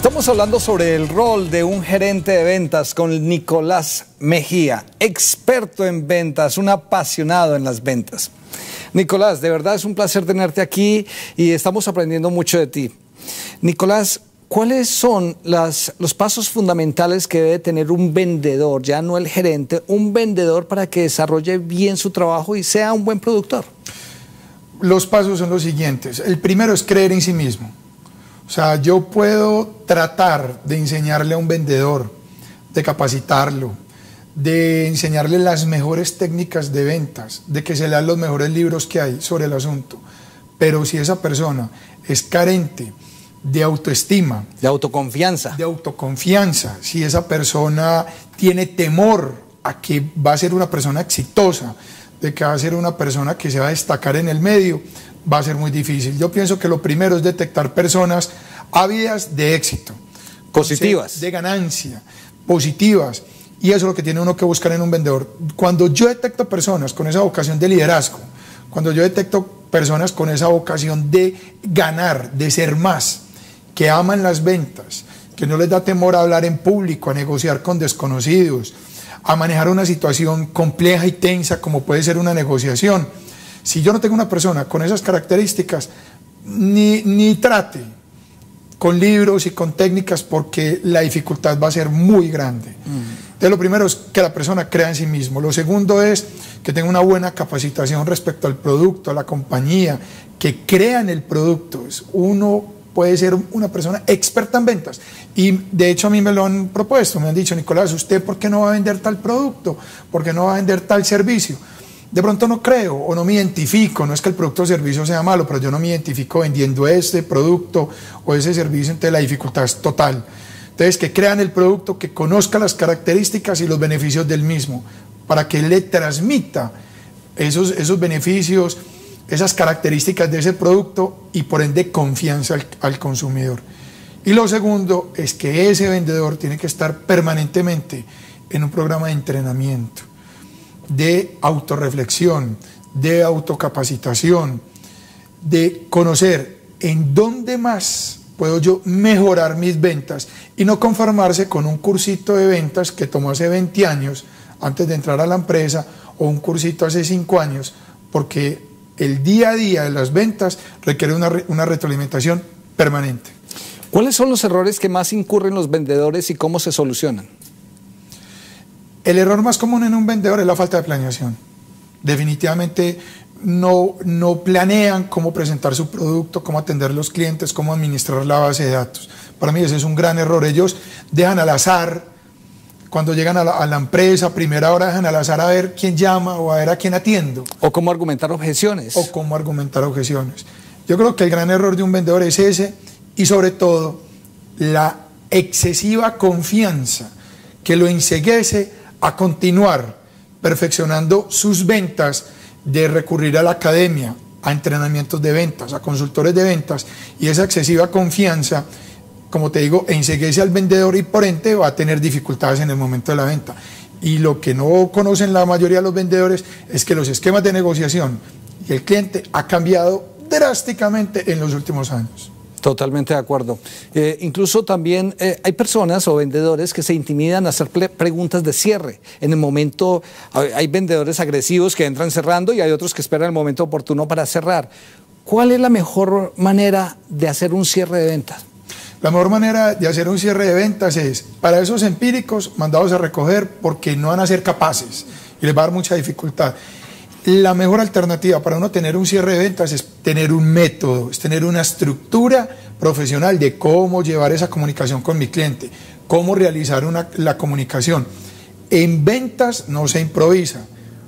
Estamos hablando sobre el rol de un gerente de ventas con Nicolás Mejía, experto en ventas, un apasionado en las ventas. Nicolás, de verdad es un placer tenerte aquí y estamos aprendiendo mucho de ti. Nicolás, ¿cuáles son los pasos fundamentales que debe tener un vendedor, ya no el gerente, un vendedor para que desarrolle bien su trabajo y sea un buen productor? Los pasos son los siguientes. El primero es creer en sí mismo. O sea, yo puedo tratar de enseñarle a un vendedor, de capacitarlo, de enseñarle las mejores técnicas de ventas, de que se lean los mejores libros que hay sobre el asunto. Pero si esa persona es carente de autoestima, de autoconfianza, si esa persona tiene temor a que va a ser una persona exitosa, de que va a ser una persona que se va a destacar en el medio, va a ser muy difícil. Yo pienso que lo primero es detectar personas ávidas de éxito, positivas, de ganancia, positivas, y eso es lo que tiene uno que buscar en un vendedor. Cuando yo detecto personas con esa vocación de liderazgo, cuando yo detecto personas con esa vocación de ganar, de ser más, que aman las ventas, que no les da temor a hablar en público, a negociar con desconocidos, a manejar una situación compleja y tensa como puede ser una negociación. Si yo no tengo una persona con esas características, ni trate con libros y con técnicas, porque la dificultad va a ser muy grande. Entonces lo primero es que la persona crea en sí mismo. Lo segundo es que tenga una buena capacitación respecto al producto, a la compañía, que crea en el producto. Uno puede ser una persona experta en ventas. Y de hecho a mí me lo han propuesto, me han dicho: Nicolás, ¿usted por qué no va a vender tal producto? ¿Por qué no va a vender tal servicio? De pronto no creo o no me identifico, no es que el producto o servicio sea malo, pero yo no me identifico vendiendo este producto o ese servicio, entonces la dificultad es total. Entonces, que crean el producto, que conozca las características y los beneficios del mismo, para que le transmita esos beneficios, esas características de ese producto y por ende confianza al consumidor. Y lo segundo es que ese vendedor tiene que estar permanentemente en un programa de entrenamiento, de autorreflexión, de autocapacitación, de conocer en dónde más puedo yo mejorar mis ventas y no conformarse con un cursito de ventas que tomó hace 20 años antes de entrar a la empresa o un cursito hace 5 años, porque el día a día de las ventas requiere una retroalimentación permanente. ¿Cuáles son los errores que más incurren los vendedores y cómo se solucionan? El error más común en un vendedor es la falta de planeación. Definitivamente no planean cómo presentar su producto, cómo atender a los clientes, cómo administrar la base de datos. Para mí ese es un gran error. Ellos dejan al azar, cuando llegan a la empresa, a primera hora dejan al azar a ver quién llama o a ver a quién atiendo. O cómo argumentar objeciones. Yo creo que el gran error de un vendedor es ese, y sobre todo la excesiva confianza que lo enceguece a continuar perfeccionando sus ventas, de recurrir a la academia, a entrenamientos de ventas, a consultores de ventas, y esa excesiva confianza, como te digo, enceguece al vendedor y por ende va a tener dificultades en el momento de la venta. Y lo que no conocen la mayoría de los vendedores es que los esquemas de negociación y el cliente ha cambiado drásticamente en los últimos años. Totalmente de acuerdo. Incluso también hay personas o vendedores que se intimidan a hacer preguntas de cierre. En el momento, hay vendedores agresivos que entran cerrando y hay otros que esperan el momento oportuno para cerrar. ¿Cuál es la mejor manera de hacer un cierre de ventas? La mejor manera de hacer un cierre de ventas es, para esos empíricos, mandados a recoger porque no van a ser capaces y les va a dar mucha dificultad. La mejor alternativa para uno tener un cierre de ventas es tener un método, es tener una estructura profesional de cómo llevar esa comunicación con mi cliente, cómo realizar la comunicación. En ventas no se improvisa.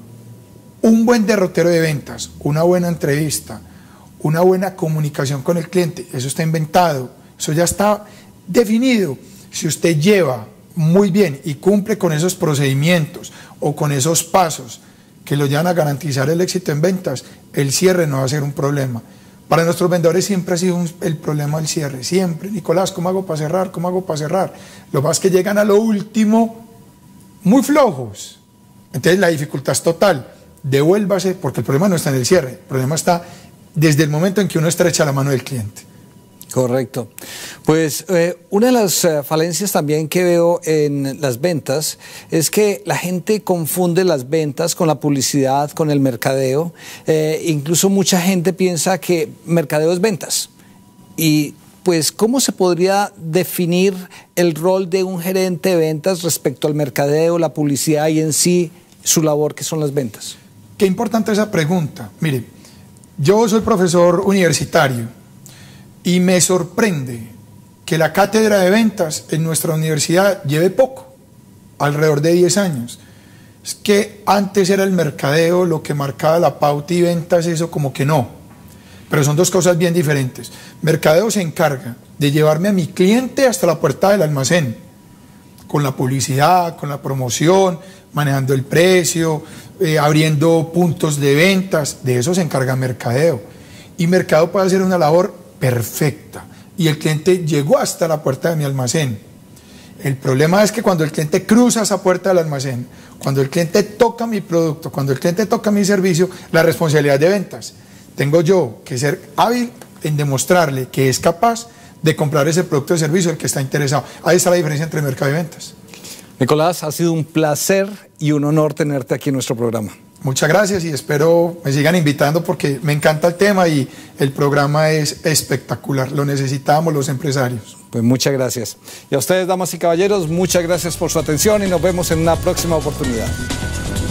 Un buen derrotero de ventas, una buena entrevista, una buena comunicación con el cliente, eso está inventado, eso ya está definido. Si usted lleva muy bien y cumple con esos procedimientos o con esos pasos que lo llevan a garantizar el éxito en ventas, el cierre no va a ser un problema. Para nuestros vendedores siempre ha sido el problema el cierre, siempre. Nicolás, ¿cómo hago para cerrar? ¿Cómo hago para cerrar? Lo más que llegan a lo último muy flojos. Entonces la dificultad es total. Devuélvase, porque el problema no está en el cierre, el problema está desde el momento en que uno estrecha la mano del cliente. Correcto. Pues una de las falencias también que veo en las ventas es que la gente confunde las ventas con la publicidad, con el mercadeo. Incluso mucha gente piensa que mercadeo es ventas. Y pues, ¿cómo se podría definir el rol de un gerente de ventas respecto al mercadeo, la publicidad y en sí su labor, que son las ventas? Qué importante esa pregunta. Mire, yo soy profesor universitario y me sorprende que la cátedra de ventas en nuestra universidad lleve poco, alrededor de 10 años. Es que antes era el mercadeo lo que marcaba la pauta y ventas, eso como que no. Pero son dos cosas bien diferentes. Mercadeo se encarga de llevarme a mi cliente hasta la puerta del almacén, con la publicidad, con la promoción, manejando el precio, abriendo puntos de ventas. De eso se encarga mercadeo. Y mercadeo puede hacer una labor perfecta. Y el cliente llegó hasta la puerta de mi almacén. El problema es que cuando el cliente cruza esa puerta del almacén, cuando el cliente toca mi producto, cuando el cliente toca mi servicio, la responsabilidad de ventas. Tengo yo que ser hábil en demostrarle que es capaz de comprar ese producto o servicio el que está interesado. Ahí está la diferencia entre mercado y ventas. Nicolás, ha sido un placer y un honor tenerte aquí en nuestro programa. Muchas gracias y espero me sigan invitando porque me encanta el tema y el programa es espectacular. Lo necesitamos los empresarios. Pues muchas gracias. Y a ustedes, damas y caballeros, muchas gracias por su atención y nos vemos en una próxima oportunidad.